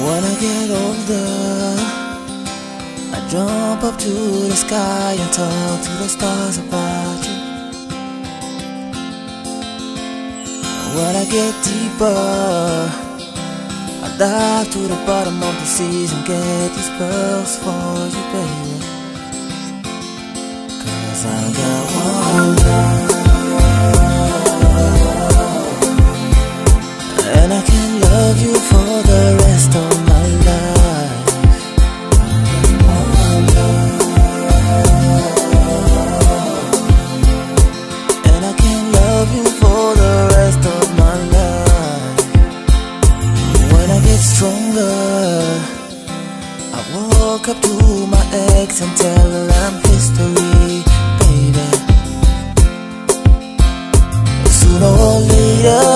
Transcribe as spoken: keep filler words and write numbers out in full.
When I get older, I jump up to the sky and talk to the stars about you. When I get deeper, I dive to the bottom of the seas and get these pearls for you, baby. Cause I got one love, and I can love you for the rest of my life. One love, and I can love you for the rest of my life. When I get stronger, I walk up to my ex and tell her I'm history, baby. Sooner or later